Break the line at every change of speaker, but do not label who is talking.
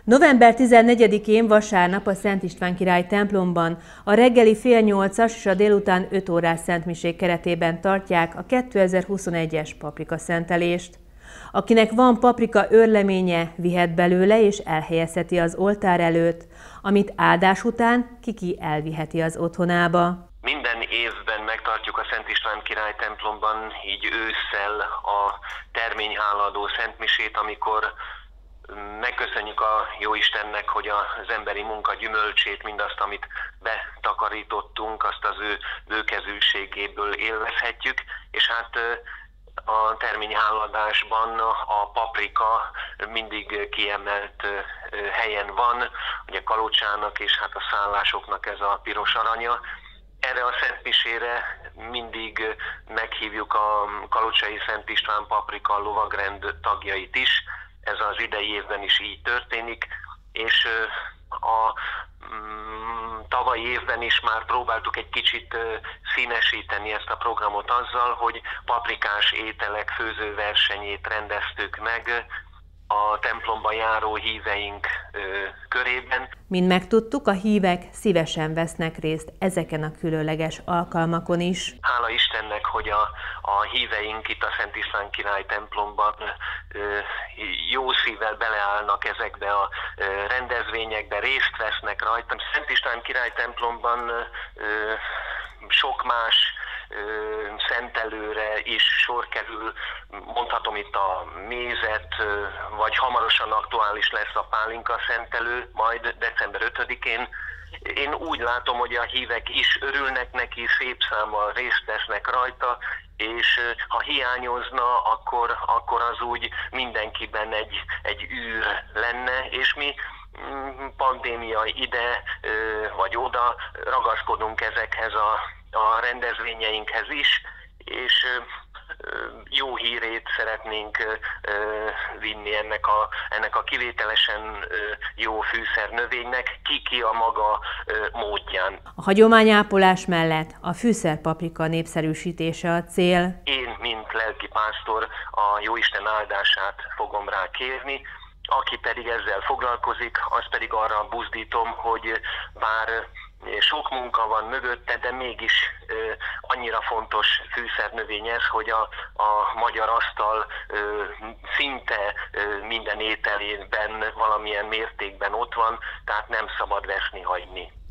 November 14-én vasárnap a Szent István király templomban a reggeli fél 8-as és a délután 5 órás szentmisék keretében tartják a 2021-es paprika szentelést. Akinek van paprika őrleménye, vihet belőle és elhelyezheti az oltár előtt, amit áldás után ki elviheti az otthonába.
Minden évben megtartjuk a Szent István király templomban, így ősszel a terményhálaadó szentmisét, amikor megköszönjük a Jóistennek, hogy az emberi munka gyümölcsét, mindazt, amit betakarítottunk, azt az ő bőkezűségéből élvezhetjük, és hát a terményháladásban a paprika mindig kiemelt helyen van, ugye Kalocsának és hát a szállásoknak ez a piros aranya. Erre a szentmisére mindig meghívjuk a Kalocsai Szent István Paprika lovagrend tagjait is. Ez az idei évben is így történik, és a tavalyi évben is már próbáltuk egy kicsit színesíteni ezt a programot azzal, hogy paprikás ételek főzőversenyét rendeztük meg a templomba járó híveink körében.
Mint megtudtuk, a hívek szívesen vesznek részt ezeken a különleges alkalmakon is.
Hála Istennek, hogy a híveink itt a Szent István király templomban jó szívvel beleállnak ezekbe a rendezvényekbe, részt vesznek rajta. Szent István király templomban sok más szentelőre is sor kerül, mondhatom itt a mézet, vagy hamarosan aktuális lesz a pálinka szentelő, majd december 5-én. Én úgy látom, hogy a hívek is örülnek neki, szép számmal részt vesznek rajta, és ha hiányozna, akkor az úgy mindenkiben egy űr lenne, és mi pandémia ide vagy oda ragaszkodunk ezekhez a rendezvényeinkhez is, és jó hírét szeretnénk vinni ennek a kivételesen jó fűszernövénynek, ki a maga módján.
A hagyományápolás mellett a fűszerpaprika népszerűsítése a cél.
Én, mint lelkipásztor, a Jóisten áldását fogom rá kérni, aki pedig ezzel foglalkozik, azt pedig arra buzdítom, hogy bár sok munka van mögötte, de mégis annyira fontos fűszernövény ez, hogy a magyar asztal szinte minden ételében valamilyen mértékben ott van, tehát nem szabad veszni hagyni.